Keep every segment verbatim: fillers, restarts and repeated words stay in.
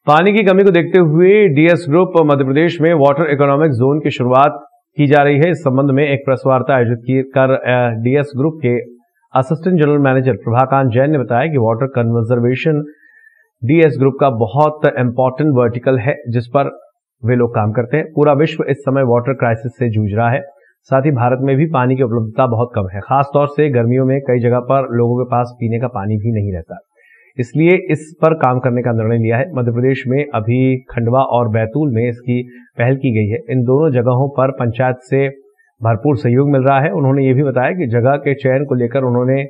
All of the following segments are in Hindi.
पानी की कमी को देखते हुए डीएस ग्रुप मध्य प्रदेश में वाटर इकोनॉमिक जोन की शुरुआत की जा रही है। इस संबंध में एक प्रेस वार्ता आयोजित कर डीएस ग्रुप के assistant general manager Prabhakant Jain ने बताया कि वाटर कंजर्वेशन डीएस ग्रुप का बहुत इंपॉर्टेंट वर्टिकल है जिस पर वे लोग काम करते हैं। पूरा विश्व इस समय वाटर क्राइसिस से जूझ रहा है। साथ ही भारत में भी पानी की उपलब्धता बहुत कम है। खासतौर से गर्मियों में कई जगह पर लोगों के पास पीने का पानी भी नहीं रहता, इसलिए इस पर काम करने का निर्णय लिया है। मध्य प्रदेश में अभी खंडवा और बैतूल में इसकी पहल की गई है। इन दोनों जगहों पर पंचायत से भरपूर सहयोग मिल रहा है। उन्होंने ये भी बताया कि जगह के चयन को लेकर उन्होंने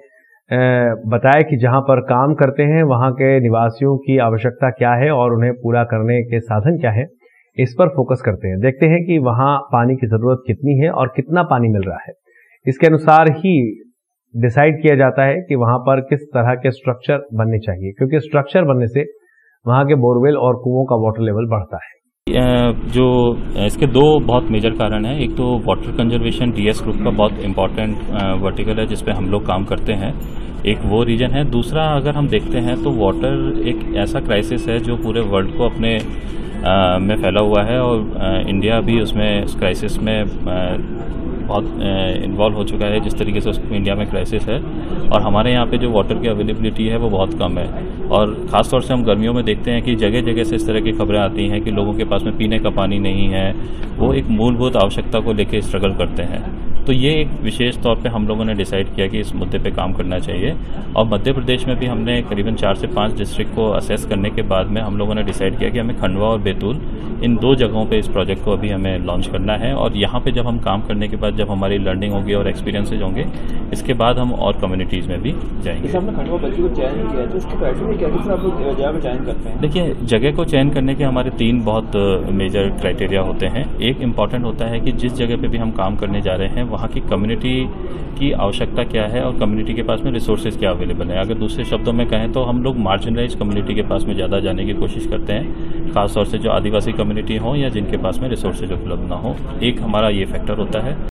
बताया कि जहां पर काम करते हैं वहां के निवासियों की आवश्यकता क्या है और उन्हें पूरा करने के साधन क्या है, इस पर फोकस करते हैं। देखते हैं कि वहां पानी की जरूरत कितनी है और कितना पानी मिल रहा है। इसके अनुसार ही डिसाइड किया जाता है कि वहां पर किस तरह के स्ट्रक्चर बनने चाहिए, क्योंकि स्ट्रक्चर बनने से वहां के बोरवेल और कुओं का वाटर लेवल बढ़ता है। जो इसके दो बहुत मेजर कारण हैं। एक तो वाटर कंजर्वेशन डीएस ग्रुप का बहुत इम्पॉर्टेंट वर्टिकल है जिस पे हम लोग काम करते हैं, एक वो रीजन है। दूसरा अगर हम देखते हैं तो वाटर एक ऐसा क्राइसिस है जो पूरे वर्ल्ड को अपने आ, में फैला हुआ है और आ, इंडिया भी उसमें उस क्राइसिस में आ, बहुत इन्वॉल्व हो चुका है। जिस तरीके से उसमें इंडिया में क्राइसिस है और हमारे यहाँ पे जो वाटर की अवेलेबिलिटी है वो बहुत कम है। और ख़ासतौर से हम गर्मियों में देखते हैं कि जगह जगह से इस तरह की खबरें आती हैं कि लोगों के पास में पीने का पानी नहीं है, वो एक मूलभूत आवश्यकता को लेकर स्ट्रगल करते हैं। तो ये एक विशेष तौर पे हम लोगों ने डिसाइड किया कि इस मुद्दे पे काम करना चाहिए। और मध्य प्रदेश में भी हमने करीबन चार से पाँच डिस्ट्रिक्ट को असेस करने के बाद में हम लोगों ने डिसाइड किया कि हमें खंडवा और बैतूल इन दो जगहों पे इस प्रोजेक्ट को अभी हमें लॉन्च करना है। और यहाँ पे जब हम काम करने के बाद जब हमारी लर्निंग होगी और एक्सपीरियंसेज होंगे, इसके बाद हम और कम्युनिटीज़ में भी जाएंगे। खंडवा बैतूल को चयन किया तो उसके क्राइटेरिया क्या किस आप लोग जगह में चयन करते हैं? देखिए, जगह को चयन करने के हमारे तीन बहुत मेजर क्राइटेरिया होते हैं। एक इम्पॉर्टेंट होता है कि जिस जगह पे भी हम काम करने जा रहे हैं वहाँ की कम्युनिटी की आवश्यकता क्या है और कम्युनिटी के पास में रिसोर्सेज क्या अवेलेबल है। अगर दूसरे शब्दों में कहें तो हम लोग मार्जिनलाइज कम्युनिटी के पास में ज़्यादा जाने की कोशिश करते हैं, खासतौर से जो आदिवासी कम्युनिटी हो या जिनके पास में रिसोर्सेज उपलब्ध ना हो। एक हमारा ये फैक्टर होता है।